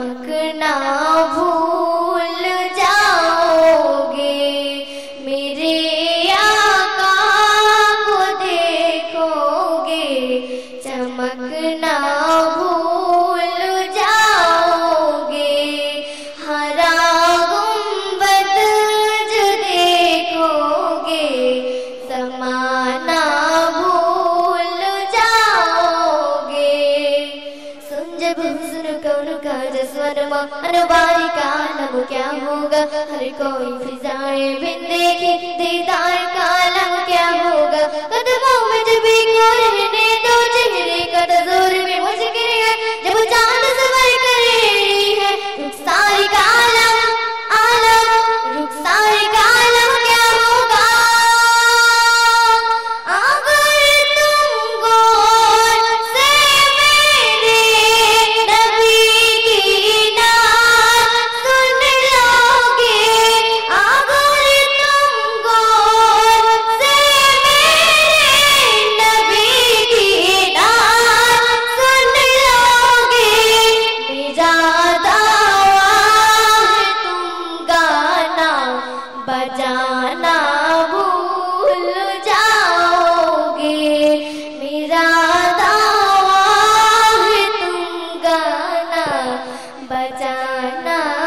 चमकना भूल जाओगे, मेरे आका को देखोगे, चमकना भूल जाओगे। हरा गुंबद जो देखोगे, समाना भूल जाओगे। सुन जब हुस्न कौन का जसवन अनवारी का आलम क्या होगा, हर कोई फिजाएं बिन देखे दीदार का आलम क्या होगा। कदमों में जब एक और रहने दो, चेहरे का तज़ुर में मुश्किल है, जब चांद सवर कर रही है रुखसारी का आलम, रुखसारी का आलम क्या होगा। अगर तुम गौर से मेरे नबी की नात सुन लोगे, अगर तुम गौर से मेरे नबी की नात सुन लोगे, मेरा दावा है तुम गाना बजाना भूल जाओगे, मेरा दावा है तुम गाना बजाना